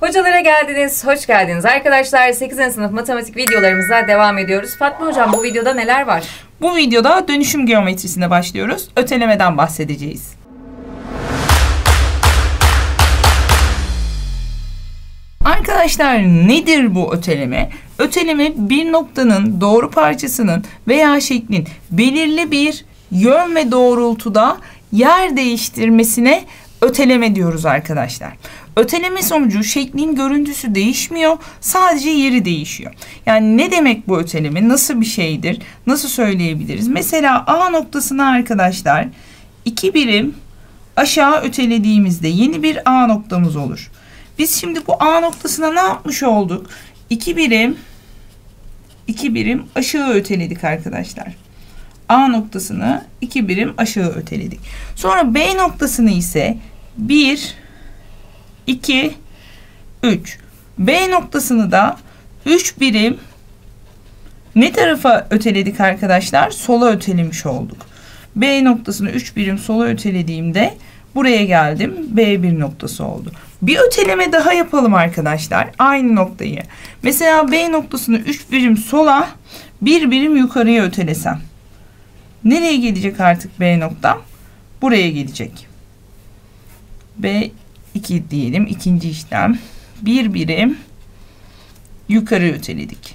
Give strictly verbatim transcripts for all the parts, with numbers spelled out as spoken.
Hocalara geldiniz, hoş geldiniz. Arkadaşlar sekizinci sınıf matematik videolarımıza devam ediyoruz. Fatma Hocam, bu videoda neler var? Bu videoda dönüşüm geometrisine başlıyoruz. Ötelemeden bahsedeceğiz. Arkadaşlar nedir bu öteleme? Öteleme bir noktanın doğru parçasının veya şeklin belirli bir yön ve doğrultuda yer değiştirmesine öteleme diyoruz arkadaşlar. Öteleme sonucu şeklin görüntüsü değişmiyor, sadece yeri değişiyor. Yani ne demek bu öteleme? Nasıl bir şeydir? Nasıl söyleyebiliriz? Mesela A noktasına arkadaşlar iki birim aşağı ötelediğimizde yeni bir A noktamız olur. Biz şimdi bu A noktasına ne yapmış olduk? iki birim iki birim aşağı öteledik arkadaşlar. A noktasını iki birim aşağı öteledik. Sonra B noktasını ise bir, iki, üç. B noktasını da üç birim ne tarafa öteledik arkadaşlar? Sola ötelemiş olduk. B noktasını üç birim sola ötelediğimde buraya geldim. B bir noktası oldu. Bir öteleme daha yapalım arkadaşlar. Aynı noktayı. Mesela B noktasını üç birim sola, bir birim yukarıya ötelesem. Nereye gelecek artık B noktam? Buraya gelecek. B iki diyelim. İkinci işlem. Bir birim yukarı öteledik.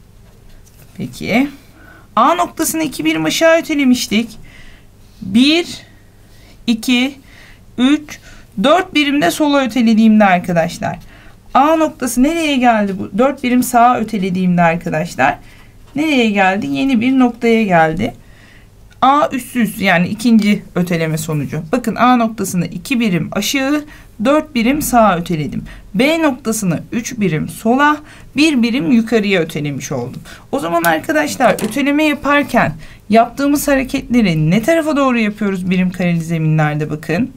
Peki. A noktasını iki birim aşağı ötelemiştik. bir, iki, üç, dört birimde sola ötelediğimde arkadaşlar. A noktası nereye geldi? Bu dört birim sağa ötelediğimde arkadaşlar. Nereye geldi? Yeni bir noktaya geldi. A üstü üstü yani ikinci öteleme sonucu. Bakın A noktasını iki birim aşağı, dört birim sağa öteledim. B noktasını üç birim sola, bir birim yukarıya ötelemiş oldum. O zaman arkadaşlar öteleme yaparken yaptığımız hareketleri ne tarafa doğru yapıyoruz birim kareli zeminlerde bakın.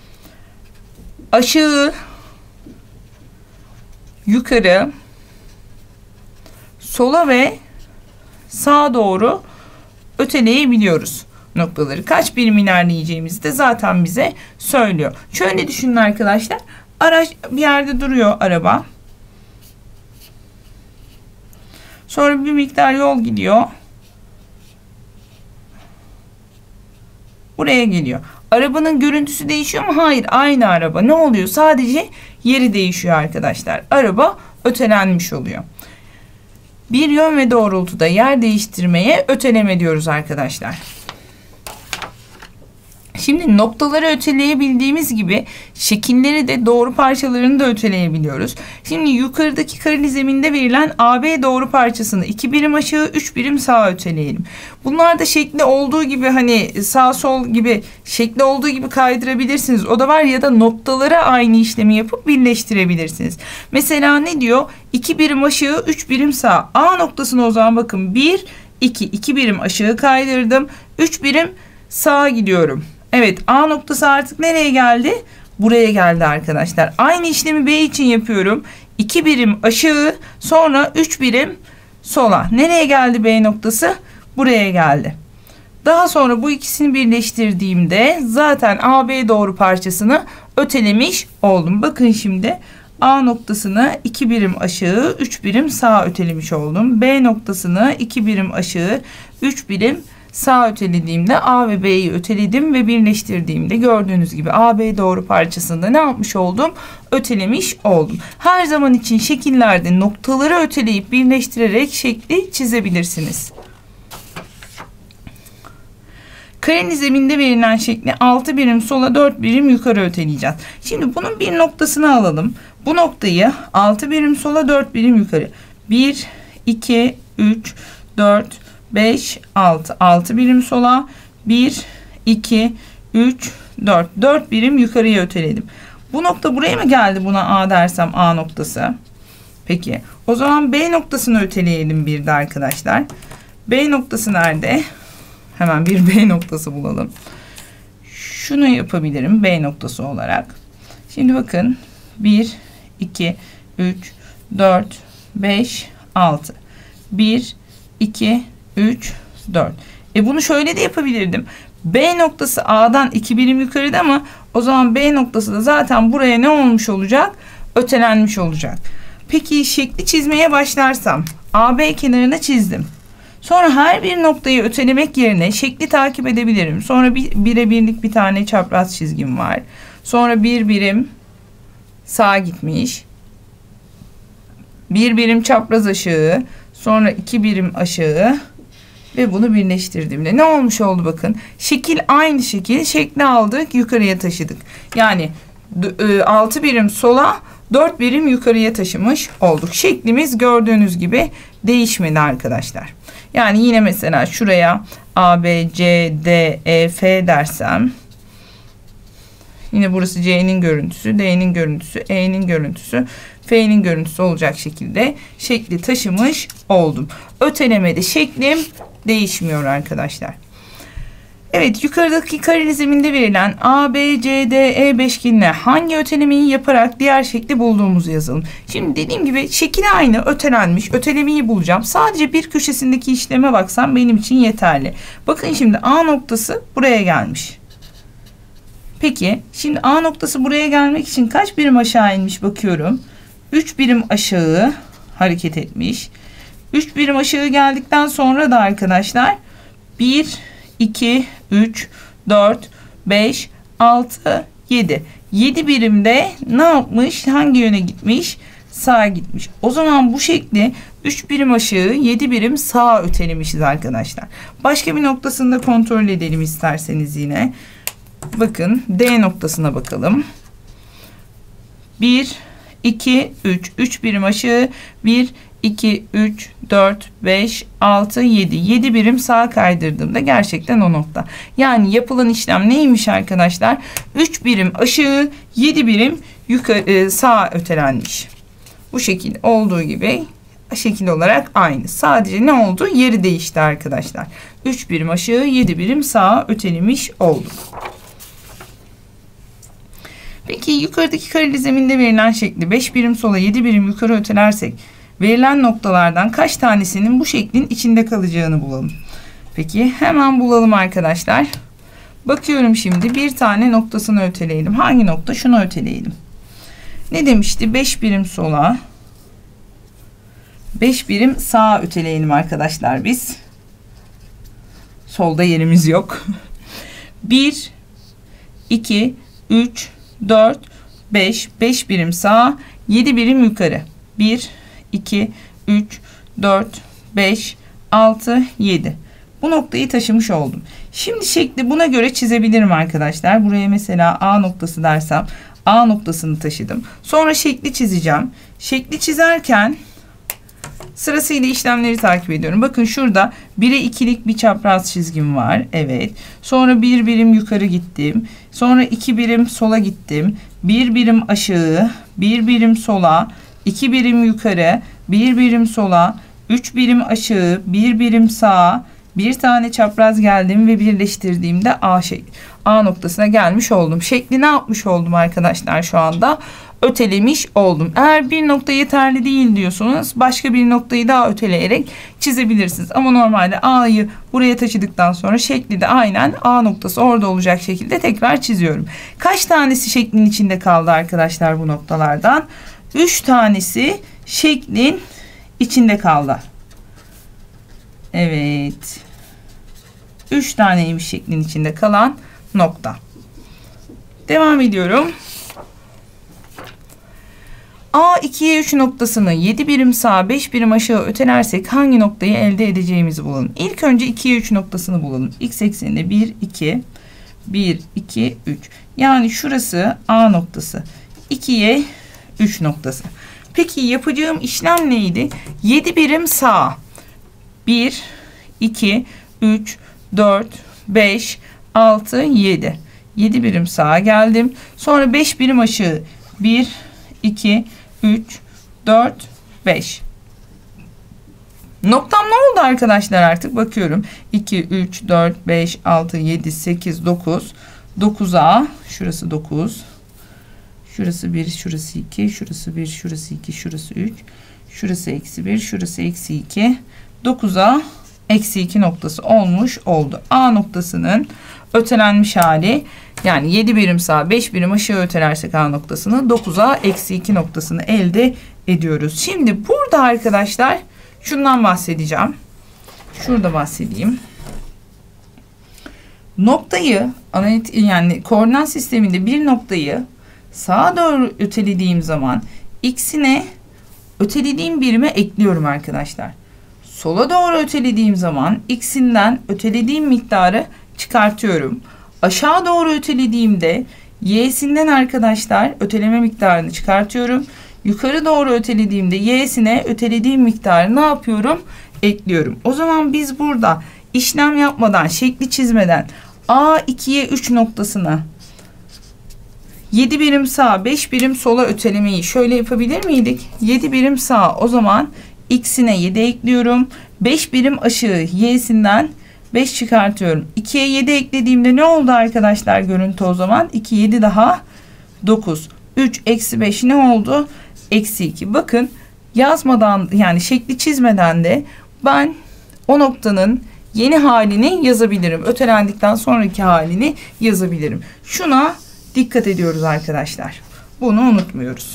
Aşağı, yukarı, sola ve sağa doğru öteleyebiliyoruz noktaları. Kaç birim ilerleyeceğimizi de zaten bize söylüyor. Şöyle düşünün arkadaşlar. Araç bir yerde duruyor, araba. Sonra bir miktar yol gidiyor. Buraya geliyor. Arabanın görüntüsü değişiyor mu? Hayır, aynı araba. Ne oluyor? Sadece yeri değişiyor arkadaşlar. Araba ötelenmiş oluyor. Bir yön ve doğrultuda yer değiştirmeye öteleme diyoruz arkadaşlar. Şimdi noktaları öteleyebildiğimiz gibi şekilleri de doğru parçalarını da öteleyebiliyoruz. Şimdi yukarıdaki kareli zeminde verilen A B doğru parçasını iki birim aşağı, üç birim sağa öteleyelim. Bunlar da şekli olduğu gibi hani sağ sol gibi şekli olduğu gibi kaydırabilirsiniz. O da var ya da noktalara aynı işlemi yapıp birleştirebilirsiniz. Mesela ne diyor? iki birim aşağı, üç birim sağ. A noktasına o zaman bakın bir, iki, iki birim aşağı kaydırdım. üç birim sağa gidiyorum. Evet, A noktası artık nereye geldi? Buraya geldi arkadaşlar. Aynı işlemi B için yapıyorum. iki birim aşağı, sonra üç birim sola. Nereye geldi B noktası? Buraya geldi. Daha sonra bu ikisini birleştirdiğimde zaten A B doğru parçasını ötelemiş oldum. Bakın şimdi A noktasını iki birim aşağı, üç birim sağa ötelemiş oldum. B noktasını iki birim aşağı, üç birim sağa ötelediğimde A ve B'yi öteledim ve birleştirdiğimde gördüğünüz gibi A B doğru parçasında ne yapmış oldum? Ötelemiş oldum. Her zaman için şekillerde noktaları öteleyip birleştirerek şekli çizebilirsiniz. Kareli zeminde verilen şekli altı birim sola, dört birim yukarı öteleyeceğiz. Şimdi bunun bir noktasını alalım. Bu noktayı altı birim sola, dört birim yukarı. bir, iki, üç, dört, beş, altı. altı birim sola, bir, iki, üç, dört. dört birim yukarıya öteledim. Bu nokta buraya mı geldi, buna A dersem A noktası? Peki. O zaman B noktasını öteleyelim bir de arkadaşlar. B noktası nerede? Hemen bir B noktası bulalım. Şunu yapabilirim B noktası olarak. Şimdi bakın. bir, iki, üç, dört, beş, altı. bir, iki, üç, dört. E bunu şöyle de yapabilirdim. B noktası A'dan iki birim yukarıda ama o zaman B noktası da zaten buraya ne olmuş olacak? ötelenmiş olacak. Peki şekli çizmeye başlarsam A B kenarını çizdim. Sonra her bir noktayı ötelemek yerine şekli takip edebilirim. Sonra bir, bire birlik bir tane çapraz çizgim var. Sonra bir birim sağa gitmiş. Bir birim çapraz aşağı. Sonra iki birim aşağı. Ve bunu birleştirdiğimde ne olmuş oldu bakın. Şekil aynı şekil. Şekli aldık, yukarıya taşıdık. Yani altı birim sola, dört birim yukarıya taşımış olduk. Şeklimiz gördüğünüz gibi değişmedi arkadaşlar. Yani yine mesela şuraya A, B, C, D, E, F dersem yine burası C'nin görüntüsü, D'nin görüntüsü, E'nin görüntüsü, F'nin görüntüsü olacak şekilde şekli taşımış oldum. Ötelemede şeklim değişmiyor arkadaşlar. Evet, yukarıdaki kare zeminde verilen A, B, C, D, E beşgenine hangi ötelemeyi yaparak diğer şekli bulduğumuzu yazalım. Şimdi dediğim gibi şekil aynı, ötelenmiş. Ötelemeyi bulacağım. Sadece bir köşesindeki işleme baksam benim için yeterli. Bakın şimdi A noktası buraya gelmiş. Peki şimdi A noktası buraya gelmek için kaç birim aşağı inmiş bakıyorum. üç birim aşağı hareket etmiş. üç birim aşağı geldikten sonra da arkadaşlar bir, iki, üç, dört, beş, altı, yedi. yedi birimde ne yapmış? Hangi yöne gitmiş? Sağa gitmiş. O zaman bu şekli üç birim aşağı, yedi birim sağa ötelemişiz arkadaşlar. Başka bir noktasını da kontrol edelim isterseniz yine. Bakın D noktasına bakalım. bir, iki, üç. üç birim aşağı. bir, iki, üç, dört, beş, altı, yedi. yedi birim sağa kaydırdığımda gerçekten o nokta. Yani yapılan işlem neymiş arkadaşlar? üç birim aşağı, yedi birim yukarı sağa ötelenmiş. Bu şekil olduğu gibi şekil olarak aynı. Sadece ne oldu? Yeri değişti arkadaşlar. üç birim aşağı, yedi birim sağa ötelemiş olduk. Peki yukarıdaki kareli zeminde verilen şekli beş birim sola, yedi birim yukarı ötelersek verilen noktalardan kaç tanesinin bu şeklin içinde kalacağını bulalım. Peki hemen bulalım arkadaşlar. Bakıyorum şimdi bir tane noktasını öteleyelim. Hangi nokta? Şunu öteleyelim. Ne demişti? beş birim sola, beş birim sağa öteleyelim arkadaşlar biz. Solda yerimiz yok. bir, iki, üç, dört, beş, beş birim sağa, yedi birim yukarı. bir, iki, üç, dört, beş, altı, yedi. Bu noktayı taşımış oldum. Şimdi şekli buna göre çizebilirim arkadaşlar. Buraya mesela A noktası dersem A noktasını taşıdım. Sonra şekli çizeceğim. Şekli çizerken sırasıyla işlemleri takip ediyorum. Bakın şurada bire ikilik bir çapraz çizgim var. Evet. Sonra bir birim yukarı gittim. Sonra iki birim sola gittim. Bir birim aşağı, bir birim sola, iki birim yukarı, bir birim sola, üç birim aşağı, bir birim sağa, bir tane çapraz geldim ve birleştirdiğimde A şekli, A noktasına gelmiş oldum. Şekli ne yapmış oldum arkadaşlar şu anda? Ötelemiş oldum. Eğer bir nokta yeterli değil diyorsunuz, başka bir noktayı daha öteleyerek çizebilirsiniz. Ama normalde A'yı buraya taşıdıktan sonra şekli de aynen A noktası orada olacak şekilde tekrar çiziyorum. Kaç tanesi şeklin içinde kaldı arkadaşlar bu noktalardan? üç tanesi şeklin içinde kaldı. Evet. üç taneymiş şeklin içinde kalan nokta. Devam ediyorum. A ikiye üç noktasını yedi birim sağa, beş birim aşağı ötelersek hangi noktayı elde edeceğimizi bulalım. İlk önce ikiye üç noktasını bulalım. X ekseninde bir, iki, bir, iki, üç. Yani şurası A noktası. ikiye üç noktası. Peki yapacağım işlem neydi? yedi birim sağa. bir, iki, üç, dört, beş, altı, yedi. yedi birim sağa geldim. Sonra beş birim aşağı. bir, iki, üç, dört, beş. Noktam ne oldu arkadaşlar artık? Bakıyorum. iki, üç, dört, beş, altı, yedi, sekiz, dokuz. dokuza. Şurası dokuz. Şurası bir, şurası iki, şurası bir, şurası iki, şurası üç. Şurası eksi bir, şurası eksi iki. dokuza eksi iki noktası olmuş oldu. A noktasının ötelenmiş hali, yani yedi birim sağ beş birim aşağı ötelersek A noktasını dokuza eksi iki noktasını elde ediyoruz. Şimdi burada arkadaşlar şundan bahsedeceğim. Şurada bahsedeyim. Noktayı analitik, yani koordinat sisteminde bir noktayı sağa doğru ötelediğim zaman x'ine ötelediğim birime ekliyorum arkadaşlar. Sola doğru ötelediğim zaman x'inden ötelediğim miktarı çıkartıyorum. Aşağı doğru ötelediğimde y'sinden arkadaşlar öteleme miktarını çıkartıyorum. Yukarı doğru ötelediğimde y'sine ötelediğim miktarı ne yapıyorum? Ekliyorum. O zaman biz burada işlem yapmadan, şekli çizmeden A ikiye üç noktasına yedi birim sağ beş birim sola ötelemeyi şöyle yapabilir miydik? yedi birim sağ, o zaman x'ine yedi ekliyorum. beş birim aşağı y'sinden beş çıkartıyorum. ikiye yedi eklediğimde ne oldu arkadaşlar görüntü o zaman? iki, yedi daha dokuz. üç eksi beş ne oldu? Eksi iki. Bakın yazmadan, yani şekli çizmeden de ben o noktanın yeni halini yazabilirim. Ötelendikten sonraki halini yazabilirim. Şuna dikkat ediyoruz arkadaşlar. Bunu unutmuyoruz.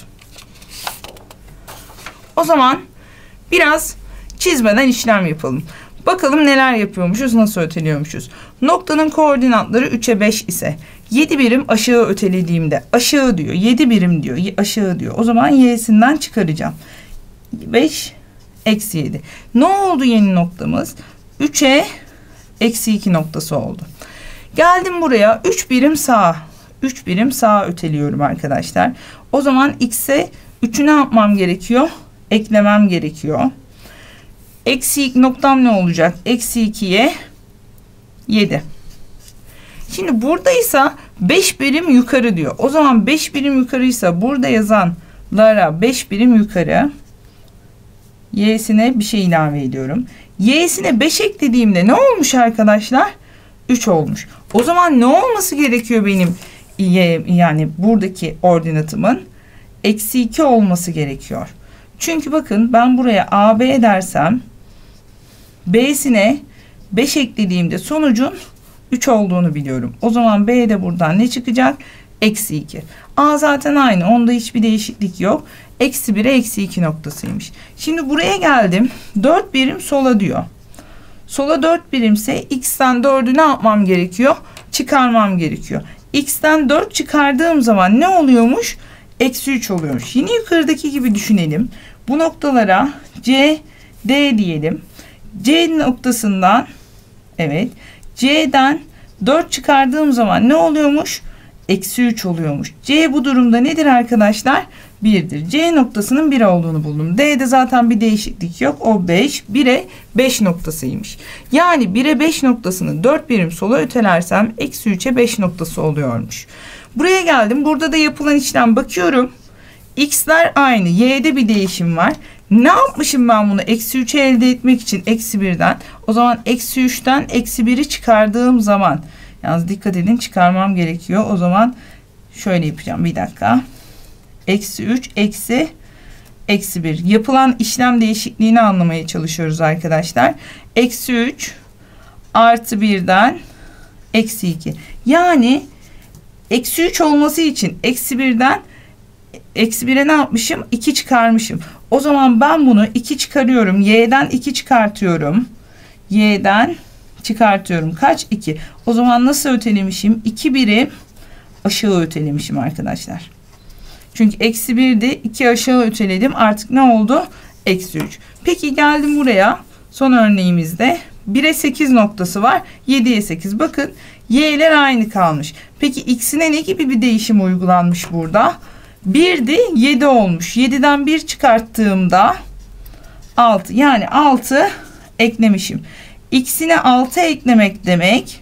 O zaman biraz çizmeden işlem yapalım. Bakalım neler yapıyormuşuz, nasıl öteliyormuşuz. Noktanın koordinatları üçe beş ise yedi birim aşağı ötelediğimde, aşağı diyor, yedi birim diyor, aşağı diyor. O zaman y'sinden çıkaracağım. beş eksi yedi. Ne oldu yeni noktamız? üçe eksi iki noktası oldu. Geldim buraya, üç birim sağa, üç birim sağa öteliyorum arkadaşlar. O zaman x'e üçü ne yapmam gerekiyor? Eklemem gerekiyor. Eksi noktam ne olacak? Eksi ikiye yedi. Şimdi buradaysa beş birim yukarı diyor. O zaman beş birim yukarıysa burada yazanlara beş birim yukarı, y'sine bir şey ilave ediyorum. Y'sine beş eklediğimde ne olmuş arkadaşlar? üç olmuş. O zaman ne olması gerekiyor benim y, yani buradaki ordinatımın? Eksi iki olması gerekiyor. Çünkü bakın ben buraya A B dersem B'sine beş eklediğimde sonucun üç olduğunu biliyorum. O zaman B de buradan ne çıkacak? Eksi iki. A zaten aynı. Onda hiçbir değişiklik yok. Eksi bire eksi iki noktasıymış. Şimdi buraya geldim. dört birim sola diyor. Sola dört birimse x'ten dördü ne yapmam gerekiyor? Çıkarmam gerekiyor. X'ten dört çıkardığım zaman ne oluyormuş? Eksi üç oluyormuş. Yine yukarıdaki gibi düşünelim. Bu noktalara C, D diyelim. C noktasından, evet, C'den dört çıkardığım zaman ne oluyormuş? Eksi üç oluyormuş. C bu durumda nedir arkadaşlar? birdir. C noktasının bir olduğunu buldum. D'de zaten bir değişiklik yok. O beş. bire beş noktasıymış. Yani bire beş noktasını dört birim sola ötelersem eksi üçe beş noktası oluyormuş. Buraya geldim. Burada da yapılan işlem bakıyorum. X'ler aynı. Y'de bir değişim var. Ne yapmışım ben bunu? Eksi üçü elde etmek için eksi birden. O zaman eksi üçten eksi biri çıkardığım zaman, yalnız dikkat edin, çıkarmam gerekiyor. O zaman şöyle yapacağım. Bir dakika. Eksi üç eksi eksi bir. Yapılan işlem değişikliğini anlamaya çalışıyoruz arkadaşlar. Eksi üç artı birden eksi iki. Yani eksi üç olması için eksi birden eksi bire ne yapmışım? iki çıkarmışım. O zaman ben bunu iki çıkarıyorum. Y'den iki çıkartıyorum. Y'den çıkartıyorum. Kaç? iki. O zaman nasıl ötelemişim? iki birim aşağı ötelemişim arkadaşlar. Çünkü eksi birdi. iki aşağı öteledim. Artık ne oldu? Eksi üç. Peki geldim buraya. Son örneğimizde bire sekiz noktası var. yediye sekiz. Bakın y'ler aynı kalmış. Peki x'ine ne gibi bir değişim uygulanmış burada? birdi, yedi olmuş. yediden bir çıkarttığımda altı. Yani altı eklemişim. X'ine altı eklemek demek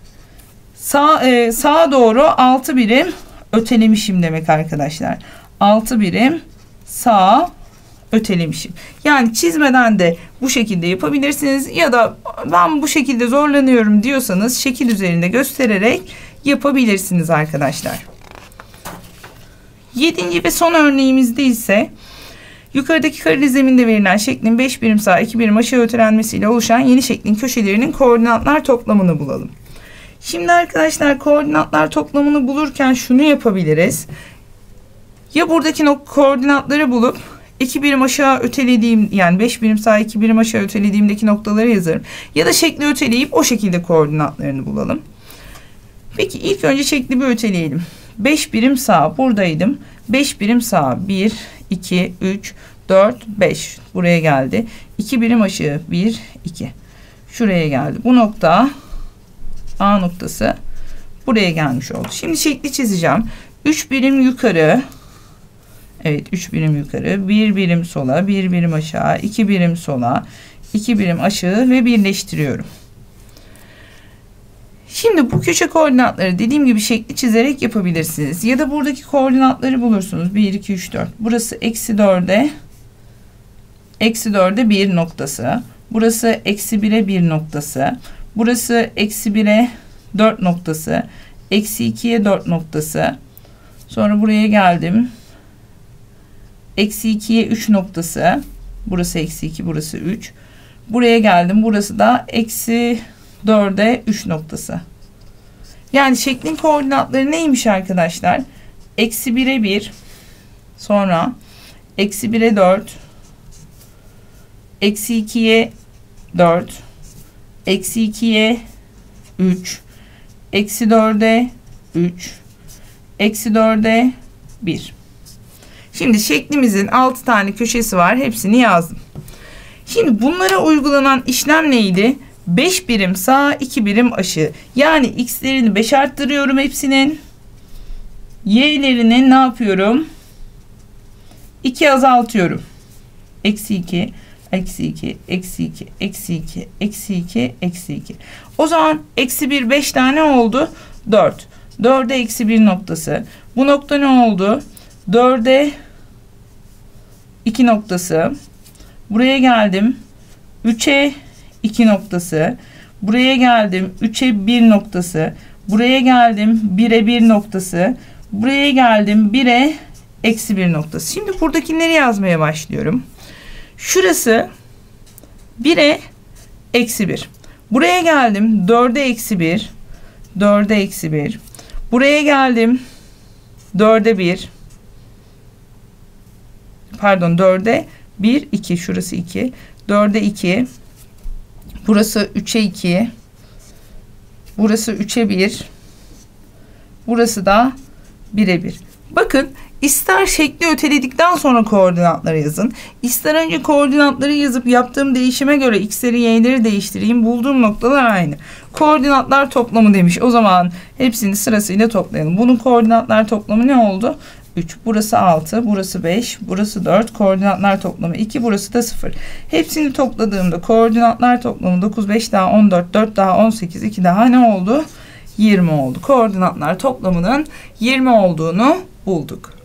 sağ, e, sağa doğru altı birim ötelemişim demek arkadaşlar. altı birim sağa ötelemişim. Yani çizmeden de bu şekilde yapabilirsiniz ya da ben bu şekilde zorlanıyorum diyorsanız şekil üzerinde göstererek yapabilirsiniz arkadaşlar. Yedinci ve son örneğimizde ise Yukarıdaki kareli zeminde verilen şeklin beş birim sağa iki birim aşağı ötelenmesiyle oluşan yeni şeklin köşelerinin koordinatlar toplamını bulalım. Şimdi arkadaşlar koordinatlar toplamını bulurken şunu yapabiliriz. Ya buradaki koordinatları bulup iki birim aşağı ötelediğim, yani beş birim sağa iki birim aşağı ötelediğimdeki noktaları yazarım. Ya da şekli öteleyip o şekilde koordinatlarını bulalım. Peki ilk önce şekli bir öteleyelim. beş birim sağa buradaydım. beş birim sağa bir, iki, üç, dört, beş. Buraya geldi. iki birim aşağı bir, iki. Şuraya geldi. Bu nokta A noktası buraya gelmiş oldu. Şimdi şekli çizeceğim. üç birim yukarı. Evet, üç birim yukarı, bir birim sola, bir birim aşağı, iki birim sola, iki birim aşağı ve birleştiriyorum. Şimdi bu köşe koordinatları dediğim gibi şekli çizerek yapabilirsiniz. Ya da buradaki koordinatları bulursunuz. bir, iki, üç, dört. Burası eksi dörde, eksi dörde bir noktası. Burası eksi bire bir noktası. Burası eksi bire dört noktası. Eksi ikiye dört noktası. Sonra buraya geldim. Eksi ikiye üç noktası. Burası eksi iki, burası üç. Buraya geldim. Burası da eksi dörde üç noktası. Yani şeklin koordinatları neymiş arkadaşlar? Eksi bire bir. Sonra eksi bire dört. Eksi ikiye dört. Eksi ikiye üç. Eksi dörde üç. Eksi dörde bir. Şimdi şeklimizin altı tane köşesi var. Hepsini yazdım. Şimdi bunlara uygulanan işlem neydi? beş birim sağ, iki birim aşağı. Yani x'lerini beş arttırıyorum hepsinin. Y'lerini ne yapıyorum? iki azaltıyorum. Eksi iki, eksi iki, eksi iki, eksi iki, eksi iki, eksi iki. O zaman eksi bir beş tane oldu. dört. dörde eksi bir noktası. Bu nokta ne oldu? dörde iki noktası. Buraya geldim. üçe iki noktası. Buraya geldim. üçe bir noktası. Buraya geldim. bire bir noktası. Buraya geldim. bire eksi bir noktası. Şimdi buradakileri yazmaya başlıyorum. Şurası bire eksi bir. Buraya geldim. dörde eksi bir. dörde eksi bir. Buraya geldim. dörde bir. Pardon, dörde bir, iki. Şurası iki. dörde iki. Burası üçe iki. Burası üçe bir. Burası da bire bir. Bakın, ister şekli öteledikten sonra koordinatları yazın. İster önce koordinatları yazıp yaptığım değişime göre x'leri y'leri değiştireyim. Bulduğum noktalar aynı. Koordinatlar toplamı demiş. O zaman hepsini sırasıyla toplayalım. Bunun koordinatlar toplamı ne oldu? üç. Burası altı. Burası beş. Burası dört. Koordinatlar toplamı iki. Burası da sıfır. Hepsini topladığımda koordinatlar toplamı dokuz, beş daha on dört, dört daha on sekiz, iki daha ne oldu? yirmi oldu. Koordinatlar toplamının yirmi olduğunu bulduk.